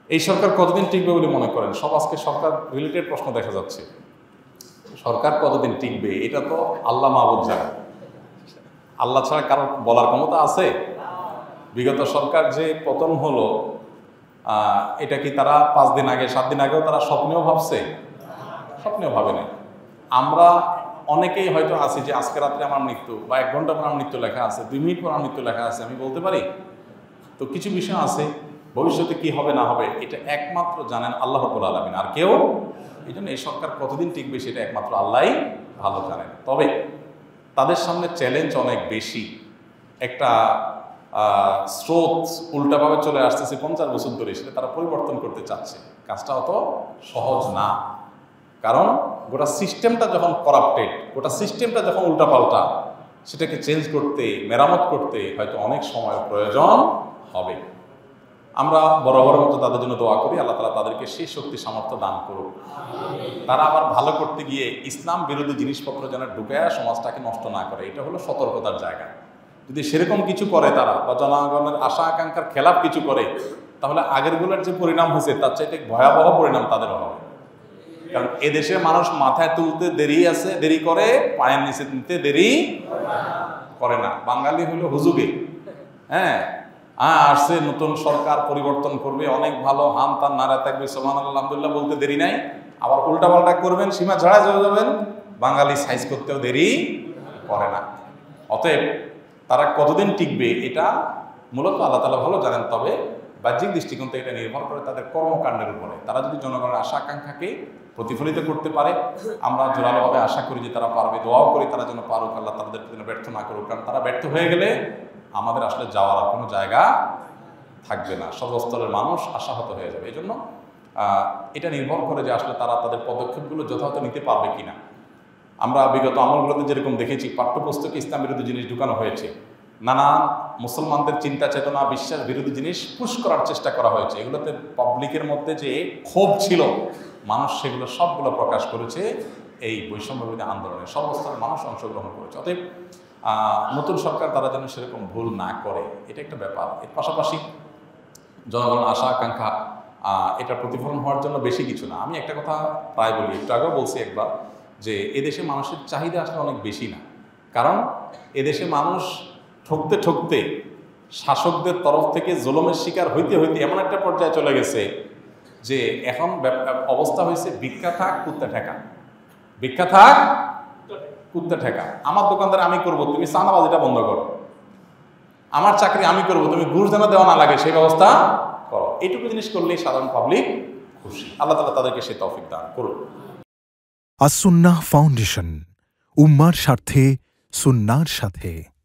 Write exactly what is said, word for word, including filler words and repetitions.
এই সরকার কতদিন টিকবে বলে মনে করেন? সব আজকে সরকার রিলেটেড প্রশ্ন দেখা যাচ্ছে। সরকার কতদিন টিকবে এটা তো আল্লাহ মাহবুব জানে। আল্লাহ ছাড়া কারো বলার ক্ষমতা আছে? বিগত সরকার যে পতন হলো, এটা কি তারা পাঁচ দিন আগে সাত দিন আগেও তারা স্বপ্নেও ভাবছে? স্বপ্নেও ভাবে না। আমরা অনেকেই হয়তো আছি যে আজকে রাত্রে আমার মৃত্যু, বা এক ঘন্টা পর আমার মৃত্যু লেখা আছে, দুই মিনিট পর আমার মৃত্যু লেখা আছে, আমি বলতে পারি? তো কিছু বিষয় আছে ভবিষ্যতে কি হবে না হবে এটা একমাত্র জানেন আল্লাহ রাব্বুল আলামিন, আর কেউ। এই জন্য এই সরকার কতদিন টিকবে সেটা একমাত্র আল্লাহই ভালো জানেন। তবে তাদের সামনে চ্যালেঞ্জ অনেক বেশি। একটা স্রোত উল্টাভাবে চলে আসতেছে পঞ্চাশ বছর ধরে, সেটা তারা পরিবর্তন করতে চাচ্ছে। কাজটা অত সহজ না, কারণ গোটা সিস্টেমটা যখন করাপ্টেড, গোটা সিস্টেমটা যখন উল্টাপাল্টা, সেটাকে চেঞ্জ করতে, মেরামত করতে হয়তো অনেক সময় প্রয়োজন হবে। আমরা বরাবরের মতো তাদের জন্য দোয়া করি, আল্লাহ তাআলা তাদেরকে সেই শক্তি সামর্থ্য দান করুক। তারা আবার ভালো করতে গিয়ে ইসলাম বিরোধী জিনিসপত্র যেন ঢুকায় সমাজটাকে নষ্ট না করে, এটা হলো সতর্কতার জায়গা। যদি সেরকম কিছু করে তারা, বা জনগণের আশা আকাঙ্ক্ষার খেলাপ কিছু করে, তাহলে আগেরগুলোর যে পরিণাম হয়েছে তার চাইতে ভয়াবহ পরিণাম তাদের হবে। কারণ এদেশে মানুষ মাথায় তুলতে দেরি আছে, দেরি করে, পায়ের নিচে নিতে দেরি করে না। বাঙালি হলো হুজুগে, হ্যাঁ হ্যাঁ আসছে নতুন সরকার পরিবর্তন করবে, অনেক ভালো, হান তান নারা থাকবে, সুবহানাল্লাহ আলহামদুলিল্লাহ বলতে দেরি নাই, আবার উল্টা পাল্টা করবেন, সীমা ছাড়া চলে যাবেন। বাঙালি সাইজ করতেও দেরি করে না। অতএব তারা কতদিন টিকবে এটা মূলত আল্লাহ তাআলা ভালো জানেন। তবে বাহ্যিক দৃষ্টিকোণ থেকে এটা নির্ভর করে তাদের কর্মকাণ্ডের উপরে। তারা যদি জনগণের আশা আকাঙ্ক্ষাকে প্রতিফলিত করতে পারে, আমরা জোরালোভাবে আশা করি যে তারা পারবে, দোয়াও করি তারা যেন পারুক, আল্লাহ তাদের জন্য ব্যর্থ না করুক। কারণ তারা ব্যর্থ হয়ে গেলে আমাদের আসলে যাওয়ার আর কোনো জায়গা থাকবে না, সর্বস্তরের মানুষ আশাহত হয়ে যাবে। এই জন্য এটা নির্ভর করে যে আসলে তারা তাদের পদক্ষেপগুলো যথাযথ নিতে পারবে কিনা। আমরা বিগত আমলগুলোতে যেরকম দেখেছি, পাঠ্যপুস্তকে ইসলাম বিরোধী জিনিস ঢুকানো হয়েছে, নানান মুসলমানদের চিন্তা চেতনা, বিশ্বাস বিরোধী জিনিস পুশ করার চেষ্টা করা হয়েছে। এগুলোতে পাবলিকের মধ্যে যে ক্ষোভ ছিল, মানুষ সেগুলো সবগুলো প্রকাশ করেছে এই বৈষম্য বিরোধী আন্দোলনে, সর্বস্তরের মানুষ অংশগ্রহণ করেছে। অতএব নতুন সরকার তারা যেন সেরকম ভুল না করে, এটা একটা ব্যাপার। এর পাশাপাশি জনগণের আশা আকাঙ্ক্ষা এটা প্রতিফলন হওয়ার জন্য বেশি কিছু না। আমি একটা কথা প্রায় বলি, একটু আগেও বলছি একবার, যে এদেশে মানুষের চাহিদা আসলে অনেক বেশি না। কারণ এদেশে মানুষ ঠকতে ঠকতে শাসকদের তরফ থেকে জুলুমের শিকার হইতে হইতে এমন একটা পর্যায়ে চলে গেছে যে এখন অবস্থা হয়েছে ভিক্ষা থাক কুত্তা ঠেকা, ভিক্ষা থাক কুত্তা ঠেকা। আমার দোকানদার আমি করব, তুমি চাঁদাবাজিটা বন্ধ করো। আমার চাকরি আমি করব, তুমি ঘুষ যেন দেওয়া না লাগে সেই ব্যবস্থা করো। এইটুকু জিনিস করলেই সাধারণ পাবলিক খুশি। আল্লাহ তাআলা তাদেরকে সেই তৌফিক দান করুন। আস সুন্নাহ ফাউন্ডেশন, উম্মার স্বার্থে সুন্নাহর সাথে।